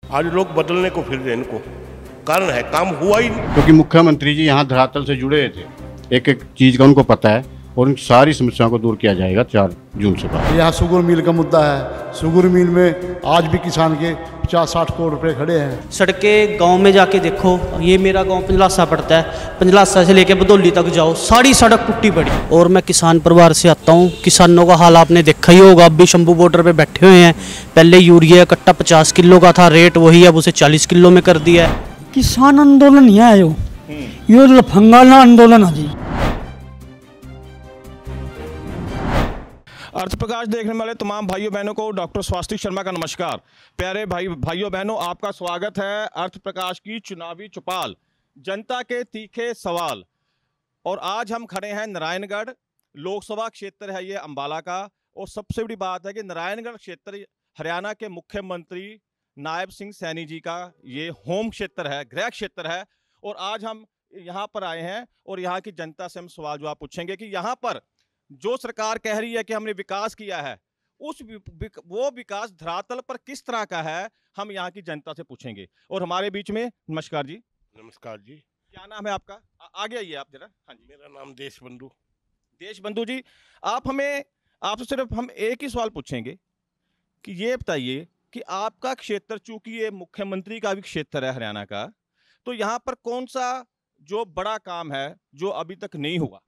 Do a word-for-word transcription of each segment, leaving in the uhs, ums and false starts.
आज लोग बदलने को फिर रहे, इनको कारण है काम हुआ ही नहीं। क्योंकि मुख्यमंत्री जी यहाँ धरातल से जुड़े हुए थे, एक एक चीज़ का उनको पता है और उन सारी समस्याओं को दूर किया जाएगा चार जून से बाद। यहाँ शुगर मिल का मुद्दा है। शुगर मिल में आज भी किसान के पचास साठ करोड़ रुपए खड़े हैं। सड़कें गांव में जाके देखो, ये मेरा गांव पंजलासा पड़ता है, पंजलासा से लेके बदौली तक जाओ, सारी सड़क टूटी पड़ी। और मैं किसान परिवार से आता हूँ, किसानों का हाल आपने देखा ही होगा। अब भी शंभू बॉर्डर पे बैठे हुए हैं। पहले यूरिया कट्टा पचास किलो का था रेट, वही अब उसे चालीस किलो में कर दिया है। किसान आंदोलन ही है यो यो लफंगाना आंदोलन है जी। अर्थ प्रकाश देखने वाले तमाम भाइयों बहनों को डॉक्टर स्वास्तिक शर्मा का नमस्कार। प्यारे भाई भाइयों बहनों, आपका स्वागत है अर्थ प्रकाश की चुनावी चौपाल, जनता के तीखे सवाल। और आज हम खड़े हैं नारायणगढ़ लोकसभा क्षेत्र है ये अंबाला का। और सबसे बड़ी बात है कि नारायणगढ़ क्षेत्र हरियाणा के मुख्यमंत्री नायब सिंह सैनी जी का ये होम क्षेत्र है, गृह क्षेत्र है। और आज हम यहाँ पर आए हैं और यहाँ की जनता से हम सवाल जवाब पूछेंगे कि यहाँ पर जो सरकार कह रही है कि हमने विकास किया है, उस विक, वो विकास धरातल पर किस तरह का है, हम यहाँ की जनता से पूछेंगे। और हमारे बीच में नमस्कार जी। नमस्कार जी। क्या नाम है आपका? आ, आगे आइए आप जरा। हाँ जी। मेरा नाम देशबंधु। देशबंधु जी, आप हमें आपसे सिर्फ हम एक ही सवाल पूछेंगे कि ये बताइए कि आपका क्षेत्र, चूंकि ये मुख्यमंत्री का भी क्षेत्र है हरियाणा का, तो यहाँ पर कौन सा जो बड़ा काम है जो अभी तक नहीं हुआ?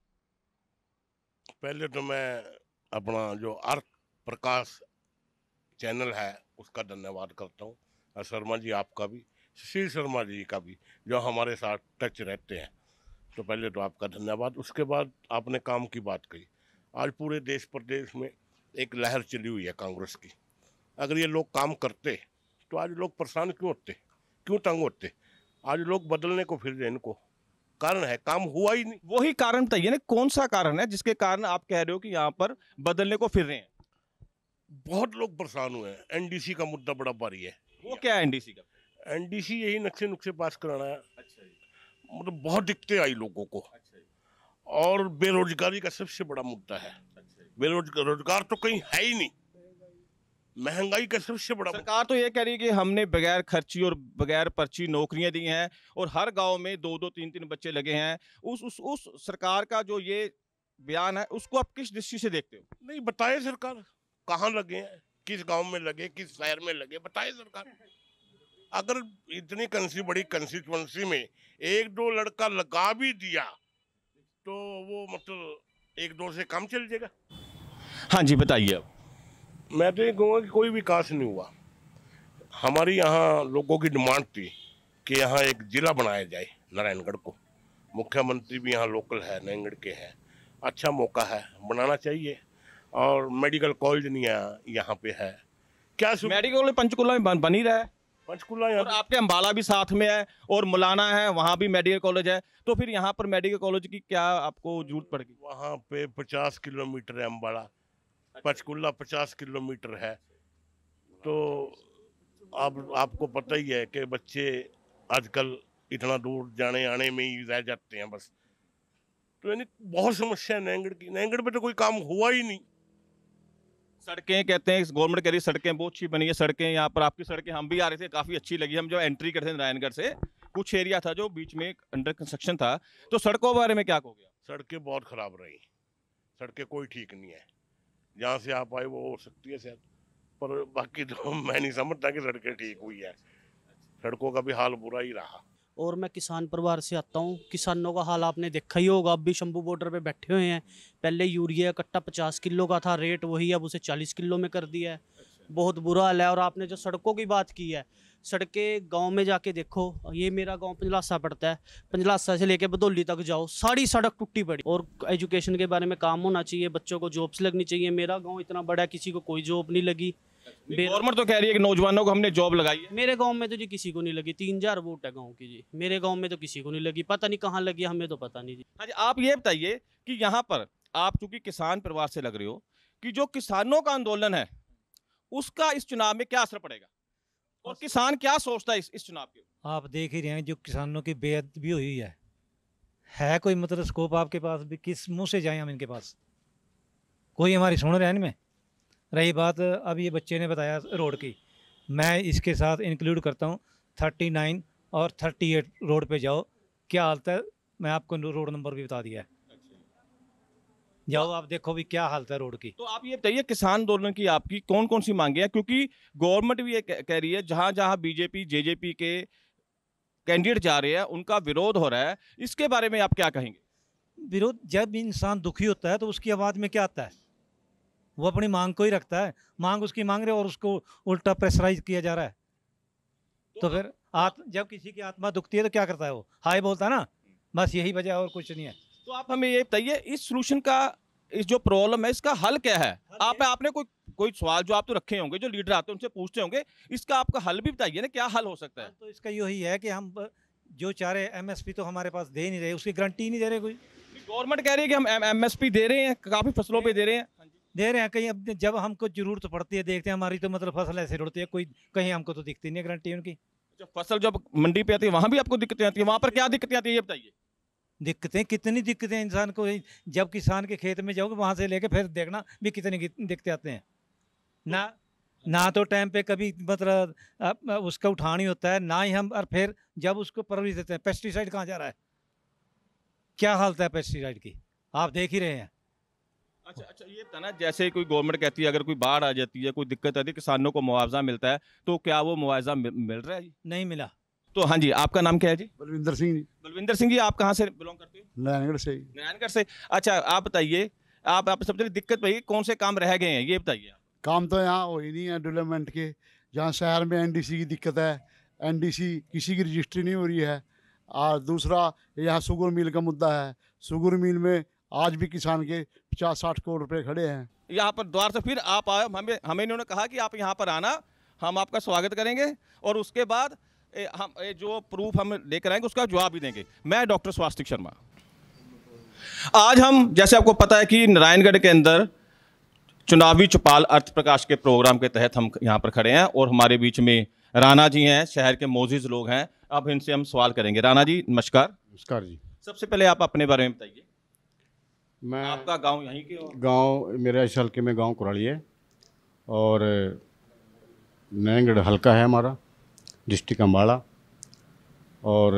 पहले तो मैं अपना जो अर्थ प्रकाश चैनल है उसका धन्यवाद करता हूँ, और शर्मा जी आपका भी, सुशील शर्मा जी का भी, जो हमारे साथ टच रहते हैं। तो पहले तो आपका धन्यवाद। उसके बाद आपने काम की बात कही। आज पूरे देश प्रदेश में एक लहर चली हुई है कांग्रेस की। अगर ये लोग काम करते तो आज लोग परेशान क्यों होते, क्यों तंग होते? आज लोग बदलने को फिर रहे, इनको कारण है काम हुआ ही नहीं। वही कारण बताइए ना, कौन सा कारण है जिसके कारण आप कह रहे हो कि यहाँ पर बदलने को फिर रहे हैं? बहुत लोग परेशान हुए हैं। एनडीसी का मुद्दा बड़ा भारी है। वो क्या है एनडीसी का? एनडीसी यही नक्शे नुक्शे पास कराना है। अच्छा जी। मतलब बहुत दिक्कतें आई लोगों को। अच्छा जी। और बेरोजगारी का सबसे बड़ा मुद्दा है। अच्छा। बेरोजगार रोजगार तो कहीं है ही नहीं। महंगाई का सबसे बड़ा सरकार तो ये कह रही है कि हमने बगैर खर्ची और बगैर पर्ची नौकरियां दी हैं और हर गांव में दो दो तीन तीन बच्चे लगे हैं। उस उस उस सरकार का जो ये बयान है, उसको आप किस दृष्टि से देखते हो? नहीं बताए सरकार कहाँ लगे हैं, किस गांव में लगे, किस शहर में लगे, बताए सरकार। अगर इतनी कंसी बड़ी कंस्टिट्यूएंसी में एक दो लड़का लगा भी दिया तो वो मतलब एक दो से काम चल जाएगा। हाँ जी, बताइए। अब मैं तो ये कहूँगा कि कोई विकास नहीं हुआ। हमारी यहाँ लोगों की डिमांड थी कि यहाँ एक जिला बनाया जाए नारायणगढ़ को। मुख्यमंत्री भी यहाँ लोकल है, नारायणगढ़ के हैं, अच्छा मौका है, बनाना चाहिए। और मेडिकल कॉलेज नहीं है यहाँ पे है क्या? मेडिकल कॉलेज पंचकुला में बन, बन ही रहा है। पंचकुला और आपके अंबाला भी साथ में है और मुलाना है, वहाँ भी मेडिकल कॉलेज है। तो फिर यहाँ पर मेडिकल कॉलेज की क्या आपको जरूरत पड़ेगी? वहाँ पे पचास किलोमीटर है अंबाला, पंचकुला पचास किलोमीटर है। तो अब आपको पता ही है कि बच्चे आजकल इतना दूर जाने आने में ही रह जाते हैं बस। तो यानी बहुत समस्या है नारायणगढ़ की। नारायणगढ़ पे तो कोई काम हुआ ही नहीं। सड़कें कहते हैं गवर्नमेंट कह रही है सड़कें बहुत अच्छी बनी है। सड़कें यहाँ पर आपकी सड़कें हम भी आ रहे थे, काफ़ी अच्छी लगी। हम जो एंट्री करते थे नारायणगढ़ से, कुछ एरिया था जो बीच में अंडर कंस्ट्रक्शन था। तो सड़कों के बारे में क्या कहोगे? सड़कें बहुत खराब रही, सड़कें कोई ठीक नहीं है। जहाँ से आप आए वो हो सकती है शायद, पर बाकी तो मैं नहीं समझता कि सड़कें ठीक हुई है। सड़कों का भी हाल बुरा ही रहा। और मैं किसान परिवार से आता हूँ, किसानों का हाल आपने देखा ही होगा। अब भी शंभू बॉर्डर पे बैठे हुए हैं। पहले यूरिया कट्टा पचास किलो का था रेट, वही अब उसे चालीस किलो में कर दिया है। बहुत बुरा हाल है। और आपने जो सड़कों की बात की है, सड़कें गांव में जाके देखो, ये मेरा गांव पंजलासा पड़ता है, पंजलासा से लेके बदौली तक जाओ, सारी सड़क टूटी पड़ी। और एजुकेशन के बारे में काम होना चाहिए, बच्चों को जॉब्स लगनी चाहिए। मेरा गाँव इतना बड़ा है, किसी को कोई जॉब नहीं लगी। गवर्नमेंट तो कह रही है कि नौजवानों को हमने जॉब लगाई है। मेरे गांव में तो जी किसी को नहीं लगी। तीन हजार वोट है गांव की जी, मेरे गांव में तो किसी को नहीं लगी। पता नहीं कहाँ लगी, हमें तो पता नहीं जी। हाँ जी, आप ये बताइए कि यहाँ पर आप चूंकि किसान परिवार से लग रहे हो, कि जो किसानों का आंदोलन है उसका इस चुनाव में क्या असर पड़ेगा और किसान क्या सोचता है इस, इस चुनाव के? आप देख ही रहे हैं जो किसानों की बेइज्जती भी हुई है है कोई मतलब स्कोप आपके पास भी? किस मुंह से जाएं हम इनके पास? कोई हमारी सुन रहे हैं इनमें? रही बात अब ये बच्चे ने बताया रोड की, मैं इसके साथ इंक्लूड करता हूँ थर्टी नाइन और थर्टी एट रोड पे जाओ, क्या हालत है। मैं आपको रोड नंबर भी बता दिया है, जाओ आप देखो भी क्या हालत है रोड की। तो आप ये बताइए किसान आंदोलन की आपकी कौन कौन सी मांगे हैं, क्योंकि गवर्नमेंट भी ये कह कह रही है जहां जहां बीजेपी जेजेपी के कैंडिडेट जा रहे हैं उनका विरोध हो रहा है, इसके बारे में आप क्या कहेंगे? विरोध, जब इंसान दुखी होता है तो उसकी आवाज़ में क्या आता है, वो अपनी मांग को ही रखता है, मांग उसकी मांग रहे और उसको उल्टा प्रेशराइज किया जा रहा है। तो फिर आत जब किसी की आत्मा दुखती है तो क्या करता है, वो हाय बोलता है ना, बस यही वजह और कुछ नहीं है। तो आप हमें ये बताइए इस सोल्यूशन का, इस जो प्रॉब्लम है इसका हल क्या है? आप आपने कोई कोई सवाल जो आप तो रखे होंगे, जो लीडर आते हैं उनसे पूछते होंगे, इसका आपका हल भी बताइए ना, क्या हल हो सकता है? तो इसका यही है कि हम जो चाह रहे एमएसपी तो हमारे पास दे नहीं रहे, उसकी गारंटी नहीं दे रहे कोई। गवर्नमेंट कह रही है कि हम एमएसपी दे रहे हैं, काफी फसलों पे दे रहे हैं। दे रहे हैं कहीं, अब जब हमको जरूरत पड़ती है देखते हैं, हमारी तो मतलब फसल ऐसे रुड़ती है, कोई कहीं हमको तो दिखती नहीं है गारंटी उनकी। जब फसल जब मंडी पे आती है वहां भी आपको दिक्कतें आती है, वहां पर क्या दिक्कतें आती है ये बताइए? दिक्कतें, कितनी दिक्कतें इंसान को, जब किसान के खेत में जाओगे वहां से लेके फिर देखना भी कितनी दिक्कतें आते हैं ना। ना तो टाइम पे कभी मतलब अ, उसका उठान ही होता है ना ही हम, और फिर जब उसको परवरिश देते हैं, पेस्टिसाइड कहाँ जा रहा है, क्या हालत है पेस्टिसाइड की, आप देख ही रहे हैं। अच्छा अच्छा, ये बताना, जैसे कोई गवर्नमेंट कहती है अगर कोई बाढ़ आ जाती है, कोई दिक्कत आती है, किसानों को मुआवजा मिलता है, तो क्या वो मुआवजा मिल, मिल रहा है जी? नहीं मिला। तो हाँ जी, आपका नाम क्या है जी? बलविंदर सिंह जी, बलविंदर सिंह जी, आप कहाँ से बिलोंग करते हो? नारायणगढ़ से ही। नारायणगढ़ से। अच्छा, आप बताइए, आप आप सबसे दिक्कत भाई कौन से काम रह गए हैं ये बताइए? काम तो यहाँ हो ही नहीं है डेवलपमेंट के। जहाँ शहर में एनडीसी की दिक्कत है, एनडीसी किसी की रजिस्ट्री नहीं हो रही है। और दूसरा यहाँ शुगर मिल का मुद्दा है। शुगर मिल में आज भी किसान के पचास साठ करोड़ रुपए खड़े हैं। यहाँ पर द्वार से फिर आप आए, हमें हमें इन्होंने कहा कि आप यहाँ पर आना, हम आपका स्वागत करेंगे और उसके बाद ए, हम ए, जो प्रूफ हम लेकर आएंगे उसका जवाब भी देंगे। मैं डॉक्टर स्वास्तिक शर्मा। आज हम, जैसे आपको पता है कि नारायणगढ़ के अंदर चुनावी चौपाल अर्थ प्रकाश के प्रोग्राम के तहत हम यहाँ पर खड़े हैं और हमारे बीच में राणा जी हैं, शहर के मोजिज लोग हैं। अब इनसे हम सवाल करेंगे। राणा जी नमस्कार। नमस्कार जी। सबसे पहले आप अपने बारे में बताइए। मैं आपका गांव यहीं के हो? गांव मेरा इस हल्के में गांव कुराली है और नारायणगढ़ हल्का है हमारा, डिस्ट्रिक्ट अम्बाला, और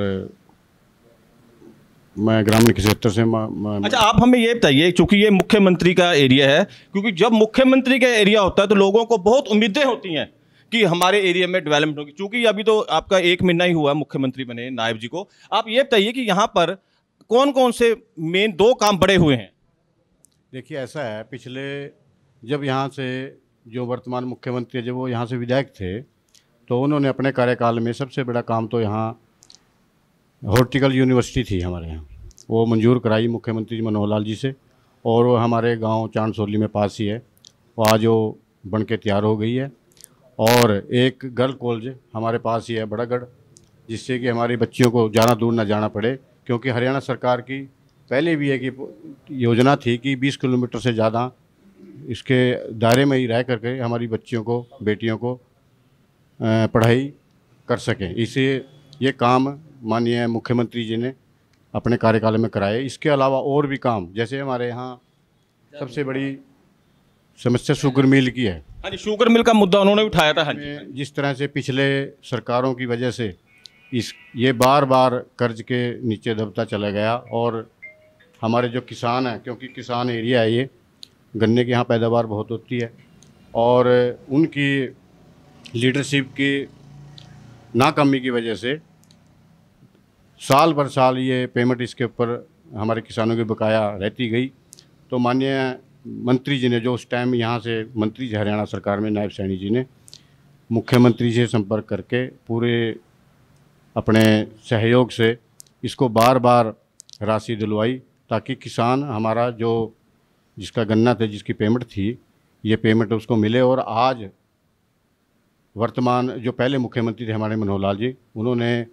मैं ग्रामीण क्षेत्र से म, म, अच्छा, आप हमें ये बताइए, चूंकि ये मुख्यमंत्री का एरिया है, क्योंकि जब मुख्यमंत्री का एरिया होता है तो लोगों को बहुत उम्मीदें होती हैं कि हमारे एरिया में डेवलपमेंट होगी। चूंकि अभी तो आपका एक महीना ही हुआ मुख्यमंत्री बने नायब जी को, आप ये बताइए कि यहाँ पर कौन कौन से मेन दो काम बड़े हुए हैं? देखिए ऐसा है, पिछले जब यहाँ से जो वर्तमान मुख्यमंत्री जब वो यहाँ से विधायक थे तो उन्होंने अपने कार्यकाल में सबसे बड़ा काम तो यहाँ हॉर्टिकल यूनिवर्सिटी थी हमारे यहाँ, वो मंजूर कराई मुख्यमंत्री जी मनोहर लाल जी से, और वो हमारे गांव चांदसोली में पास ही है, वो आज वो बन के तैयार हो गई है। और एक गर्ल कॉलेज हमारे पास ही है बड़ागढ़, जिससे कि हमारी बच्चियों को ज़्यादा दूर ना जाना पड़े, क्योंकि हरियाणा सरकार की पहले भी एक योजना थी कि बीस किलोमीटर से ज़्यादा इसके दायरे में ही रह करके हमारी बच्चियों को, बेटियों को पढ़ाई कर सकें। इसे ये काम माननीय मुख्यमंत्री जी ने अपने कार्यकाल में कराए। इसके अलावा और भी काम, जैसे हमारे यहाँ सबसे बड़ी समस्या शुगर मिल की है। हाँ जी, शुगर मिल का मुद्दा उन्होंने उठाया था। हाँ जी, जिस तरह से पिछले सरकारों की वजह से इस ये बार बार कर्ज के नीचे दबता चला गया, और हमारे जो किसान हैं, क्योंकि किसान एरिया है ये, गन्ने की यहाँ पैदावार बहुत होती है, और उनकी लीडरशिप की नाकामी की वजह से साल भर साल ये पेमेंट इसके ऊपर हमारे किसानों की बकाया रहती गई। तो माननीय मंत्री जी ने, जो उस टाइम यहाँ से मंत्री जी हरियाणा सरकार में नायब सैनी जी ने, मुख्यमंत्री से संपर्क करके पूरे अपने सहयोग से इसको बार बार राशि दिलवाई, ताकि किसान हमारा जो जिसका गन्ना था, जिसकी पेमेंट थी, ये पेमेंट उसको मिले। और आज वर्तमान जो पहले मुख्यमंत्री थे हमारे मनोहर लाल जी, उन्होंने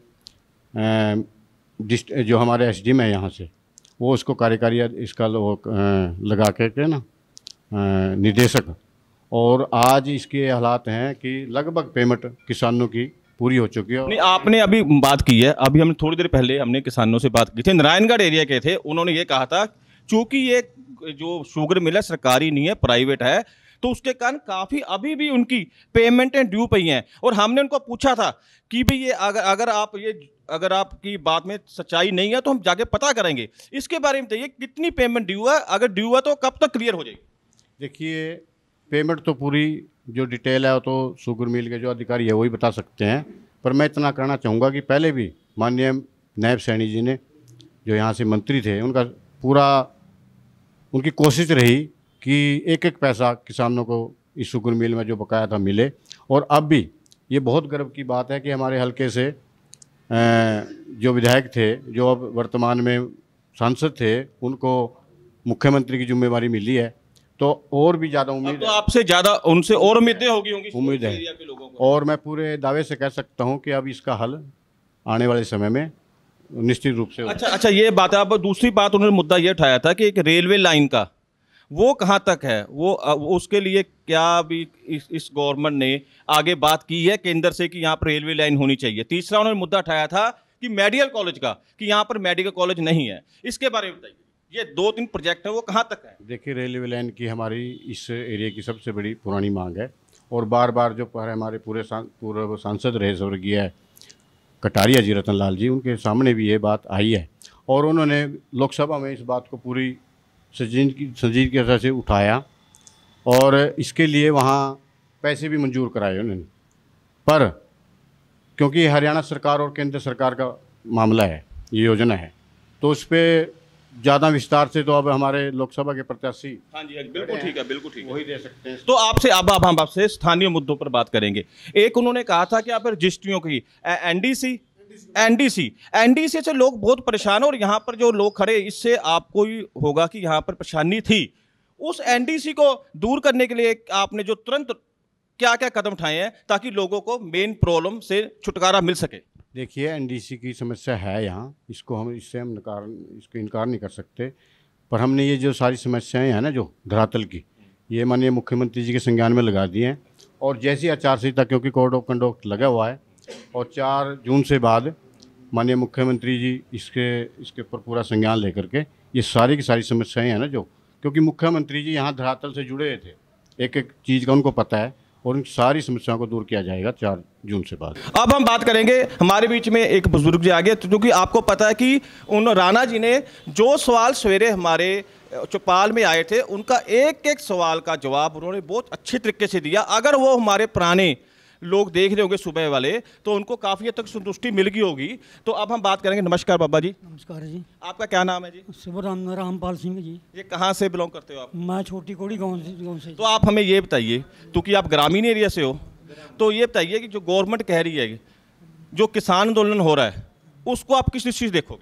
डिस्ट जो हमारे एस डी में है यहाँ से, वो उसको कार्यकारी इसका लगा के के ना निदेशक, और आज इसके हालात हैं कि लगभग पेमेंट किसानों की पूरी हो चुकी है। नहीं, आपने अभी बात की है, अभी हम थोड़ी देर पहले हमने किसानों से बात की थी, नारायणगढ़ एरिया के थे, उन्होंने ये कहा था चूंकि ये जो शुगर मिल है सरकारी नहीं है, प्राइवेट है, तो उसके कारण काफ़ी अभी भी उनकी पेमेंटें ड्यू पई हैं। और हमने उनको पूछा था कि भाई ये अगर अगर आप ये अगर आपकी बात में सच्चाई नहीं है तो हम जाके पता करेंगे। इसके बारे में बताइए, कितनी पेमेंट ड्यू है, अगर ड्यू है तो कब तक क्लियर हो जाएगी? देखिए, पेमेंट तो पूरी जो डिटेल है वो तो शुगर मिल के जो अधिकारी है वही बता सकते हैं, पर मैं इतना कहना चाहूँगा कि पहले भी माननीय नायब सैनी जी ने जो यहाँ से मंत्री थे, उनका पूरा उनकी कोशिश रही कि एक एक पैसा किसानों को इस शुगर मिल में जो बकाया था मिले। और अब भी ये बहुत गर्व की बात है कि हमारे हलके से जो विधायक थे, जो अब वर्तमान में सांसद थे, उनको मुख्यमंत्री की जिम्मेवारी मिली है। तो और भी ज़्यादा उम्मीद तो आपसे ज़्यादा उनसे और उम्मीदें होगी होंगी उम्मीद है, एरिया के लोगों को। और मैं पूरे दावे से कह सकता हूँ कि अब इसका हल आने वाले समय में निश्चित रूप से। अच्छा अच्छा, ये बात है। अब दूसरी बात उन्होंने मुद्दा ये उठाया था कि एक रेलवे लाइन का, वो कहाँ तक है, वो, वो उसके लिए क्या भी इस, इस गवर्नमेंट ने आगे बात की है केंद्र से कि यहाँ पर रेलवे लाइन होनी चाहिए? तीसरा उन्होंने मुद्दा उठाया था कि मेडिकल कॉलेज का, कि यहाँ पर मेडिकल कॉलेज नहीं है। इसके बारे में बताइए, ये दो तीन प्रोजेक्ट हैं वो कहाँ तक है? देखिए, रेलवे लाइन की हमारी इस एरिया की सबसे बड़ी पुरानी मांग है, और बार बार जो पर हमारे पूरे पूर्व सांसद रहे स्वर्गीय कटारिया जी, रतन लाल जी, उनके सामने भी ये बात आई है, और उन्होंने लोकसभा में इस बात को पूरी संजीदगी संजीदगी से उठाया, और इसके लिए वहाँ पैसे भी मंजूर कराए उन्होंने। पर क्योंकि हरियाणा सरकार और केंद्र सरकार का मामला है, ये योजना है, तो उस पर ज़्यादा विस्तार से तो अब हमारे लोकसभा के प्रत्याशी, हाँ जी, बिल्कुल ठीक है, बिल्कुल ठीक है, वही दे सकते हैं। तो आपसे अब अब हम आपसे स्थानीय मुद्दों पर बात करेंगे। एक उन्होंने कहा था कि आप रजिस्ट्रियों की एनडीसी एनडीसी एनडीसी से लोग बहुत परेशान हैं, और यहाँ पर जो लोग खड़े, इससे आपको ही होगा कि यहाँ पर परेशानी थी। उस एनडीसी को दूर करने के लिए आपने जो तुरंत क्या क्या कदम उठाए हैं ताकि लोगों को मेन प्रॉब्लम से छुटकारा मिल सके? देखिए, एनडीसी की समस्या है यहाँ, इसको हम इससे हम नकार इसको इनकार नहीं कर सकते, पर हमने ये जो सारी समस्याएं हैं ना जो धरातल की, ये माननीय मुख्यमंत्री जी के संज्ञान में लगा दिए हैं। और जैसी आचार संहिता, क्योंकि कोड ऑफ कंडक्ट लगा हुआ है, और चार जून से बाद माननीय मुख्यमंत्री जी इसके इसके ऊपर पूरा संज्ञान लेकर के ये सारी की सारी समस्याएँ हैं ना जो, क्योंकि मुख्यमंत्री जी यहाँ धरातल से जुड़े थे, एक एक चीज़ का उनको पता है, और उन सारी समस्याओं को दूर किया जाएगा चार जून से बाद। अब हम बात करेंगे, हमारे बीच में एक बुजुर्ग जी आ गए, क्योंकि आपको पता है कि उन राणा जी ने जो सवाल सवेरे हमारे चौपाल में आए थे, उनका एक एक सवाल का जवाब उन्होंने बहुत अच्छे तरीके से दिया। अगर वो हमारे पुराने लोग देख रहे होंगे सुबह वाले, तो उनको काफ़ी हद तक संतुष्टि मिल गई होगी। तो अब हम बात करेंगे। नमस्कार बाबा जी। नमस्कार जी। आपका क्या नाम है जी? शुभ राम रामपाल सिंह जी। ये कहाँ से बिलोंग करते हो आप? मैं छोटी कोड़ी गांव से गांव से। तो आप हमें ये बताइए, क्योंकि आप ग्रामीण एरिया से हो, तो ये बताइए कि जो गवर्नमेंट कह रही है, जो किसान आंदोलन हो रहा है, उसको आप किस दृष्टि से देखोगे?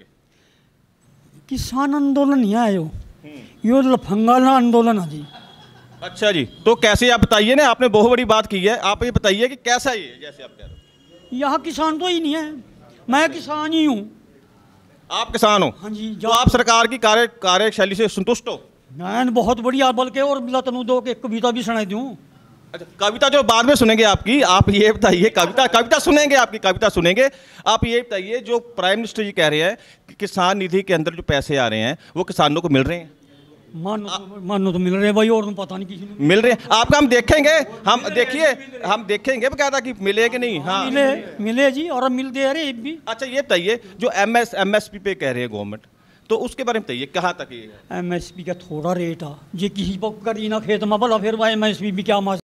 किसान आंदोलन नहीं है यो, यो लफंगा आंदोलन है जी। अच्छा जी, तो कैसे आप बताइए ना, आपने बहुत बड़ी बात की है, आप ये बताइए कि कैसा ये है, जैसे आप कह रहे हो। यहाँ किसान तो ही नहीं है, मैं किसान ही हूँ। आप किसान हो? हाँ जी। तो आप सरकार की कार्य कार्यशैली से संतुष्ट हो? मैं बहुत बढ़िया, बल्कि और मिला तनु दो के कविता भी सुनाई दूँ। अच्छा, कविता जो बाद में सुनेंगे आपकी, आप ये बताइए, कविता कविता सुनेंगे आपकी, कविता सुनेंगे। आप ये बताइए, जो प्राइम मिनिस्टर जी कह रहे हैं कि किसान निधि के अंदर जो पैसे आ रहे हैं वो किसानों को मिल रहे हैं? मानो तो, मानो तो मिल रहे हैं भाई, और पता नहीं किसी ने मिल रहे हैं आपका। हम देखेंगे, हम देखिए हम देखेंगे बकायदा कि मिले कि नहीं। हाँ मिले मिले जी, और अब मिल दे रहे भी। अच्छा, ये बताइए, जो M S M S P पे कह रहे हैं गवर्नमेंट, तो उसके बारे में बताइए कहाँ तक ये है? एम एस पी का थोड़ा रेट आ, जे किसी पर करी ना खेत में भला, फिर एम एस पी भी क्या मास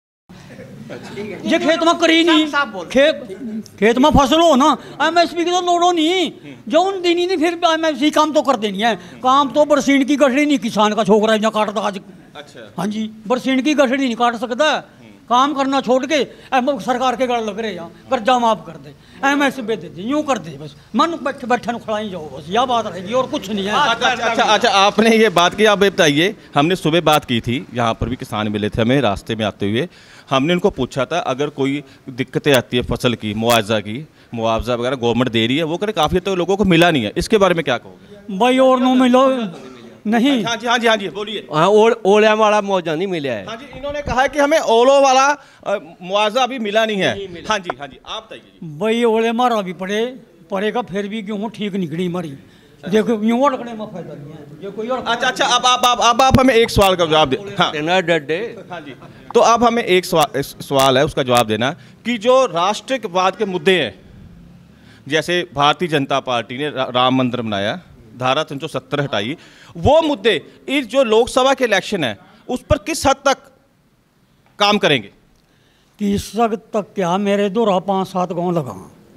जे खेत में करी नहीं, खेत खेत में फसल हो ना, एम एस पी की तो लोड़ो नहीं, जो उन देनी नहीं, फिर एम एस पी काम तो कर देनी है। काम तो बरसीन की गठड़ी नहीं किसान का छोकरा यहाँ काटता आज। अच्छा, हाँ जी, बरसीन की गठड़ी नहीं काट सकता, काम करना छोड़ के एम सरकार के गल लग रहे यहाँ, कर्जा माफ कर दे, एम एस पी दे दे, यूँ कर दे, बस मन बैठे बैठे खड़ाई जाओ, बस यह बात रहेगी और कुछ नहीं है। अच्छा अच्छा अच्छा, आपने ये बात की, आप ये बताइए, हमने सुबह बात की थी, यहाँ पर भी किसान मिले थे हमें रास्ते में आते हुए, हमने उनको पूछा था अगर कोई दिक्कतें आती है फसल की, मुआवजा की, मुआवजा वगैरह गवर्नमेंट दे रही है, वो करें काफ़ी तो लोगों को मिला नहीं है, इसके बारे में क्या कहोगे? भाई और नो मिलो नहीं। हाँ जी हाँ जी हाँ जी, बोलिए। हाँ, ओले वाला मुआवजा नहीं मिला है। हाँ जी, इन्होंने कहा है कि हमें ओलो वाला मुआवजा अभी मिला नहीं है। हाँ जी हाँ जी, आप बताइए। भाई ओले मारा भी पड़े पड़ेगा, फिर भी गेहूँ ठीक निकली हमारी, देखो यूँ रखने में फायदा नहीं है, ये कोई और अच्छा अच्छा अब आप आप अब आप हमें एक सवाल का जवाब दे। हाँ देना डड्डे। हाँ जी, तो अब हमें एक सवाल सवाल है उसका जवाब देना कि जो राष्ट्रवाद के मुद्दे हैं, जैसे भारतीय जनता पार्टी ने रा, राम मंदिर बनाया, धारा तीन सौ सत्तर हटाई, वो मुद्दे इस जो लोकसभा के इलेक्शन है उस पर किस हद तक काम करेंगे? तीस तक क्या मेरे दो रहा पाँच सात गाँव लगा।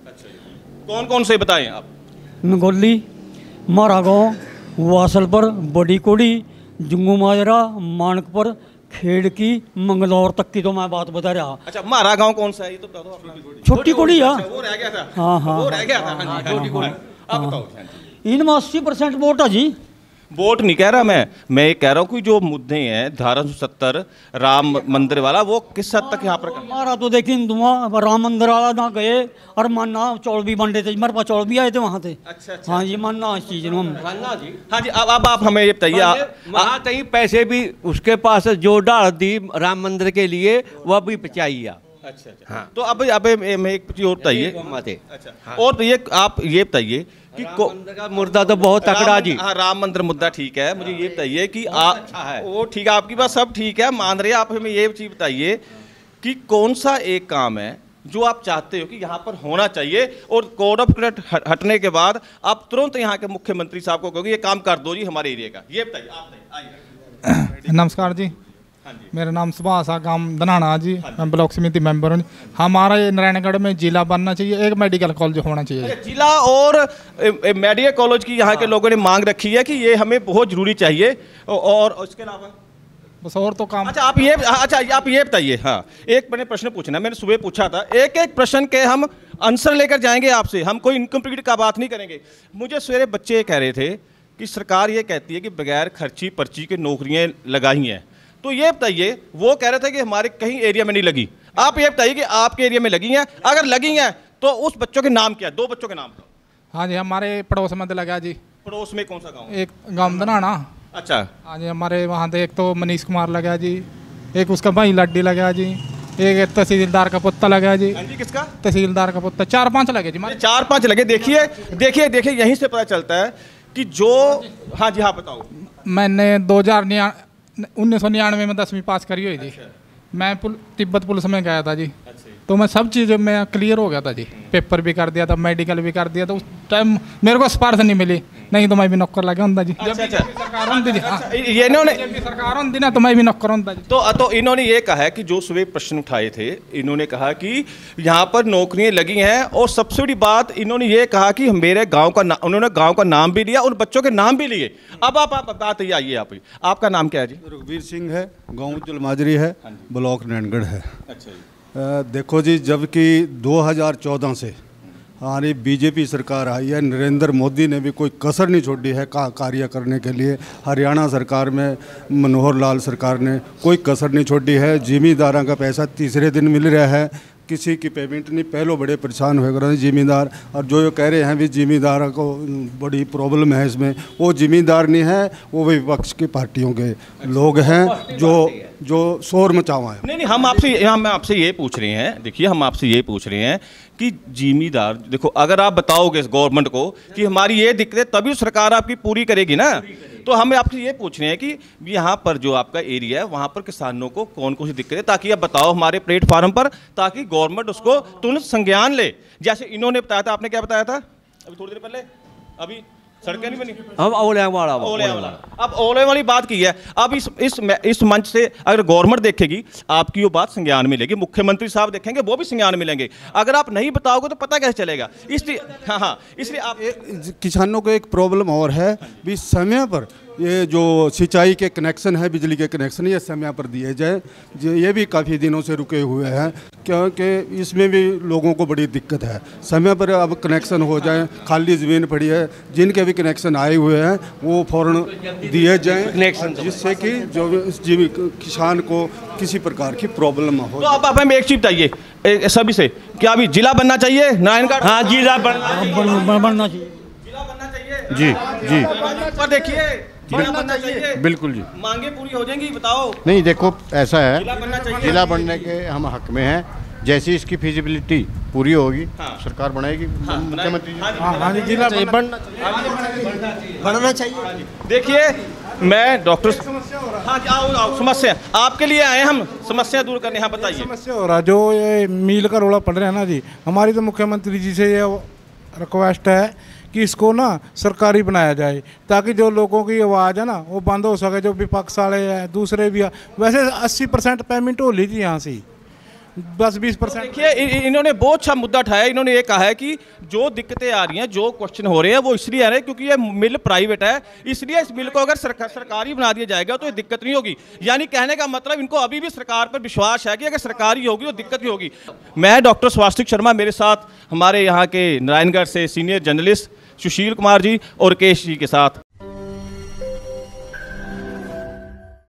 कौन कौन से बताएं आप? मंगोली, मारा गाँव, वासलपुर, बड़ी कोड़ी, जुंगू माजरा, मानकपुर, खेड़की, मंगलौर तक की तो मैं बात बता रहा। अच्छा, मारा गांव कौन सा है ये तो बता दो आप। छोटी कोड़ी है। वो रह गया था। हाँ हाँ वो रह गया था। हाँ जी, छोटी कोड़ी। अब बताओ। इनमें अस्सी परसेंट वोट है जी। वोट नहीं कह रहा मैं मैं ये कह रहा हूँ कि जो मुद्दे हैं धारा सौ सत्तर राम मंदिर वाला, वो किस हद तक यहाँ पर हमारा तो देखिए हिंदुआ राम मंदिर वाला ना गए और मानना चौल भी बन रहे थे, मेरे पास चौल भी आए थे वहाँ से। अच्छा, अच्छा। हाँ जी, मानना इस चीज़ में। हाँ जी, अब अब आप हमें ये बताइए, वहाँ कहीं पैसे भी उसके पास जो डाल दी राम मंदिर के लिए वह भी बचाई। अच्छा अच्छा हाँ। तो अब अब मैं एक चीज और बताइए। अच्छा, और तो ये आप ये बताइए कि राम मंदिर का मुद्दा तो बहुत तकड़ा जी। हाँ, राम मंदिर मुद्दा ठीक है, मुझे ये बताइए कि आप वो ठीक है, आपकी बात सब ठीक है, मान रहे हैं आप, हमें ये चीज बताइए कि कौन सा एक काम है जो आप चाहते हो कि यहाँ पर होना चाहिए और कोड ऑफ कंडक्ट हटने के बाद आप तुरंत यहाँ के मुख्यमंत्री साहब को कहोगे ये काम कर दो जी हमारे एरिया का, ये बताइए आप बताइए। नमस्कार जी, मेरा नाम सुभाष है, गांव धनाना जी, मैं ब्लॉक समिति मेंबर हूँ। हमारा ये नारायणगढ़ में जिला बनना चाहिए, एक मेडिकल कॉलेज होना चाहिए। जिला और मेडिकल कॉलेज की यहाँ के लोगों ने मांग रखी है कि ये हमें बहुत जरूरी चाहिए, और उसके अलावा बस और तो काम। अच्छा आप ये अच्छा आप ये बताइए। हाँ, एक मैंने प्रश्न पूछना, मैंने सुबह पूछा था, एक एक प्रश्न के हम आंसर लेकर जाएंगे आपसे, हम कोई इनकम्प्लीट का बात नहीं करेंगे। मुझे सवेरे बच्चे कह रहे थे कि सरकार ये कहती है कि बगैर खर्ची पर्ची के नौकरियाँ लगाई हैं, तो ये बताइए, वो कह रहे थे कि हमारे कहीं एरिया में नहीं लगी, आप ये बताइए कि आपके एरिया में लगी हैं, अगर लगी हैं तो उस बच्चों के नाम क्या है? दो बच्चों के नाम। हाँ जी, हमारे पड़ोस में लगा जी। पड़ोस में कौन सा गाँव? एक गाँव धनाना। अच्छा। हाँ जी, हमारे वहाँ से एक तो मनीष कुमार लगा जी, एक उसका भाई लड्डी लगा जी, एक तहसीलदार का पुत्ता लगा जी। हाँ जी, किसका? तहसीलदार का पुत्ता। चार पांच लगे जी, हमारे चार पांच लगे। देखिए देखिए देखिए यहीं से पता चलता है कि जो। हाँ जी, हाँ बताओ। मैंने दो हजार उन्नीस सौ निन्यानवे में दसवीं पास करी हुई थी। मैं पुल, तिब्बत पुलिस में गया था जी, तो मैं सब चीज़ में क्लियर हो गया था जी, पेपर भी कर दिया था, मेडिकल भी कर दिया था। उस टाइम मेरे को सिफारिश नहीं मिली, नहीं तो मैं भी नौकर लगा होता जी। अच्छा, अच्छा। सरकार होती जी, हाँ, ये इन्होंने सरकार होती ना तो मैं भी नौकर होता जी। तो तो इन्होंने ये कहा है कि जो सुबह प्रश्न उठाए थे, इन्होंने कहा कि यहाँ पर नौकरियाँ लगी हैं, और सबसे बड़ी बात इन्होंने ये कहा कि मेरे गाँव का ना, उन्होंने गाँव का नाम भी लिया और बच्चों के नाम भी लिए। अब आप आप बात आइए, आप आपका नाम क्या है जी? रघुवीर सिंह है, गाँव जलमाजरी है, ब्लॉक नैनगढ़ है। अच्छा जी। आ, देखो जी, जबकि दो हज़ार चौदह से हमारी बीजेपी सरकार आई है, नरेंद्र मोदी ने भी कोई कसर नहीं छोड़ी है का कार्य करने के लिए। हरियाणा सरकार में मनोहर लाल सरकार ने कोई कसर नहीं छोड़ी है। जिमीदारों का पैसा तीसरे दिन मिल रहा है, किसी की पेमेंट नहीं। पहले बड़े परेशान हुए कर जिमीदार, और जो ये कह रहे हैं भी जिमीदारों को बड़ी प्रॉब्लम है इसमें, वो जिमीदार नहीं है, वो विपक्ष की पार्टियों के लोग हैं जो जो शोर मचावा है। नहीं नहीं, हम आपसे हम आपसे ये पूछ रहे हैं, देखिए हम आपसे ये पूछ रहे हैं कि जिमीदार, देखो अगर आप बताओगे गवर्नमेंट को कि हमारी ये दिक्कतें, तभी सरकार आपकी पूरी करेगी ना। तो हम आपसे ये पूछ रहे हैं कि यहाँ पर जो आपका एरिया है वहाँ पर किसानों को कौन कौन सी दिक्कतें, ताकि आप बताओ हमारे प्लेटफार्म पर, ताकि गवर्नमेंट उसको तुरंत संज्ञान ले। जैसे इन्होंने बताया था, आपने क्या बताया था अभी थोड़ी देर पहले? अभी सड़कें नहीं बनी, हम ओले वाला ओले वाला। अब ओले वाली बात की है। अब इस इस इस मंच से अगर गवर्नमेंट देखेगी, आपकी वो बात संज्ञान मिलेगी, मुख्यमंत्री साहब देखेंगे वो भी संज्ञान मिलेंगे। अगर आप नहीं बताओगे तो पता कैसे चलेगा? इसलिए हाँ हाँ इसलिए आप, किसानों को एक प्रॉब्लम और है भी, समय पर ये जो सिंचाई के कनेक्शन है, बिजली के कनेक्शन, ये समय पर दिए जाए। ये भी काफ़ी दिनों से रुके हुए हैं, क्योंकि इसमें भी लोगों को बड़ी दिक्कत है। समय पर अब कनेक्शन हो जाए, खाली ज़मीन पड़ी है, जिनके भी कनेक्शन आए हुए हैं वो फ़ौरन दिए जाएं, जिससे कि जो जीवी किसान को किसी प्रकार की प्रॉब्लम ना हो। तो अब आप हमें एक चीज़ बताइए सभी से, क्या अभी जिला बनना चाहिए नारायणगढ़? हाँ, जिला बनना बनना चाहिए, जिला बनना चाहिए जी जी। पर देखिए, जिला बनना चाहिए, बिल्कुल जी। मांगे पूरी हो जाएंगी, बताओ। नहीं, देखो ऐसा है, जिला बनना चाहिए, जिला बनने के हम हक में हैं, जैसी इसकी फिजिबिलिटी पूरी होगी हाँ। सरकार बनाएगी मुख्यमंत्री जी। हाँ हाँ जी जिला बढ़ना चाहिए। देखिए मैं डॉक्टर हाँ जी आओ आओ समस्या आपके लिए आए हम समस्या दूर करने। हाँ बताइए। समस्या हो रहा जो ये मील का रोड़ा पड़ रहा है ना जी, हमारी तो मुख्यमंत्री जी से ये रिक्वेस्ट है कि इसको ना सरकारी बनाया जाए ताकि जो लोगों की आवाज़ है ना वो बंद हो सके, जो विपक्ष वाले हैं दूसरे भी। वैसे अस्सी परसेंट पेमेंट हो ली थी यहाँ से, बस बीस परसेंट। देखिए इन्होंने बहुत अच्छा मुद्दा उठाया। इन्होंने ये कहा है कि जो दिक्कतें आ रही हैं, जो क्वेश्चन हो रहे हैं, वो इसलिए आ रहे हैं क्योंकि ये मिल प्राइवेट है, इसलिए इस मिल को अगर सरकार सरकारी बना दिया जाएगा तो ये दिक्कत नहीं होगी। यानी कहने का मतलब इनको अभी भी सरकार पर विश्वास है कि अगर सरकारी होगी तो दिक्कत भी होगी। मैं डॉक्टर स्वास्तिक शर्मा, मेरे साथ हमारे यहाँ के नारायणगढ़ से सीनियर जर्नलिस्ट सुशील कुमार जी और केश जी के साथ